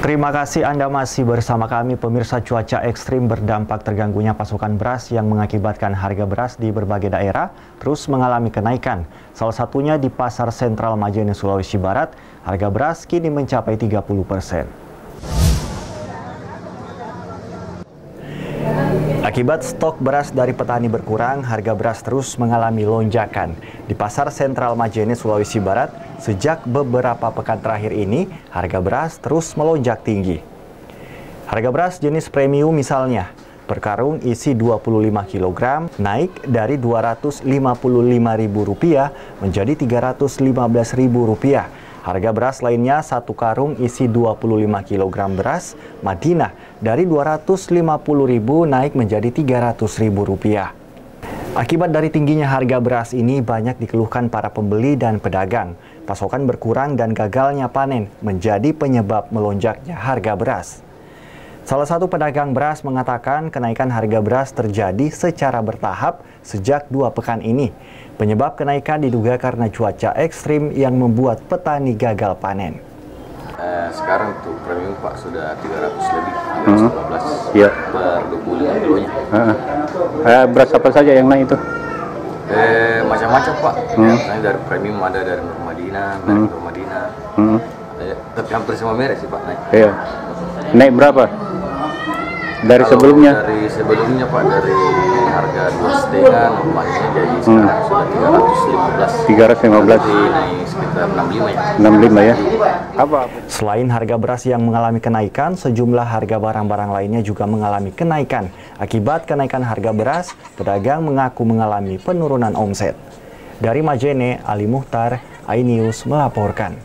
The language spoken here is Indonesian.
Terima kasih Anda masih bersama kami. Pemirsa, cuaca ekstrim berdampak terganggunya pasokan beras yang mengakibatkan harga beras di berbagai daerah terus mengalami kenaikan. Salah satunya di Pasar Sentral Majene, Sulawesi Barat, harga beras kini mencapai 30%. Akibat stok beras dari petani berkurang, harga beras terus mengalami lonjakan. Di Pasar Sentral Majene, Sulawesi Barat, sejak beberapa pekan terakhir ini, harga beras terus melonjak tinggi. Harga beras jenis premium misalnya, per karung isi 25 kg naik dari Rp255.000 menjadi Rp315.000. Harga beras lainnya, satu karung isi 25 kg beras Madinah dari Rp250.000 naik menjadi Rp300.000. Akibat dari tingginya harga beras ini banyak dikeluhkan para pembeli dan pedagang. Pasokan berkurang dan gagalnya panen menjadi penyebab melonjaknya harga beras. Salah satu pedagang beras mengatakan kenaikan harga beras terjadi secara bertahap sejak 2 pekan ini. Penyebab kenaikan diduga karena cuaca ekstrim yang membuat petani gagal panen. Sekarang tuh premium Pak sudah 300 lebih, 315 ya. Per 25 kilonya. Beras apa saja yang naik itu? Macam-macam Pak. Misalnya dari premium ada dari Nur Madinah, dari Nur Madinah. Tapi hampir semua merek sih Pak naik. Iya. Naik berapa? Dari sebelumnya? Dari sebelumnya Pak, dari harga 2,5 normalnya jadi sekarang sudah 315. 315. Naik sekitar 65 ya. 65 ya. Apa? Selain harga beras yang mengalami kenaikan, sejumlah harga barang-barang lainnya juga mengalami kenaikan. Akibat kenaikan harga beras, pedagang mengaku mengalami penurunan omset. Dari Majene, Ali Muhtar, iNews melaporkan.